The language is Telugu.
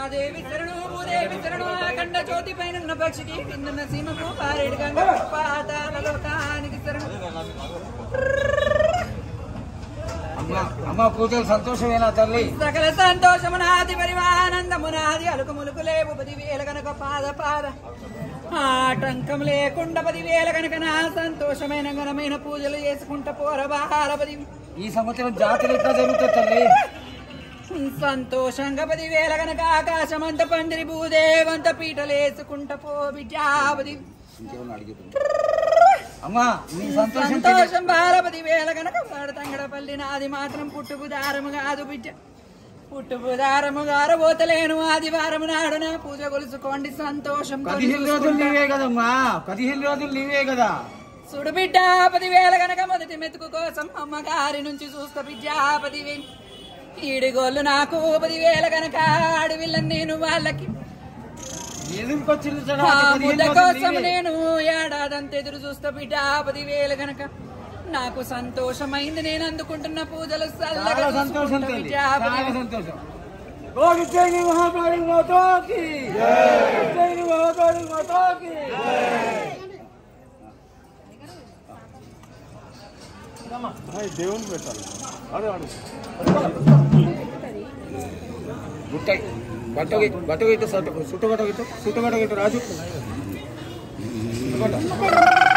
దేవి శరణు భూదేవి శరణు అఖండ జ్యోతి పైన పక్షికి కిందున్న సీమకు పారేడు గంగ పాతాల లోకానికి శరణు. అమ్మ పూజలు సంతోషమేనా తల్లి? సకల సంతోషమునాది పరివానందమునాది అలుకు ములుకు లేవు 10,000 కనుక పాద పాద ఆటంకం లేకుండా 10,000 కనుక నా సంతోషమైన ఘనమైన పూజలు చేసుకుంటా పోరబారపది. ఈ సంవత్సరం జాతర ఎట్లా జరుగుతుంది తల్లి? సంతోషంగా 10,000 కనుక ఆకాశమంత పందిరి భూదేవంత పీటలేసుకుంటా పో విద్యాపతి. అమ్మా నీ సంతోషం బాల 10,000 కనుక తంగడపల్లి నాది మాత్రం పుట్టుబుదారము కాదు బిడ్డ, పుట్టుబుదారము గారబోతలేను. ఆదివారం నాడు నా పూజ కొలుసుకోండి సంతోషం. 15 రోజులు నీవే కదమ్మా, 15 రోజులు నీవే కదా. సుడు బిడ్డ 10,000 కనుక మొదటి మెతుకు కోసం అమ్మగారి నుంచి చూస్తా విద్యాపతి. ఈడిగోళ్ళు నాకు 10,000 కనుక అడవిళ్ళని నేను వాళ్ళకి ముద్ద కోసం నేను ఏడాదంత ఎదురు చూస్తా బిడ్డ 10,000 కనుక నాకు సంతోషమైంది. నేను అందుకుంటున్న పూజలు చాలా సంతోషం. దేవుని పెట్టాలి. బట్ట గిట్టు సుట్టు బట్ట గిట్టు రాజు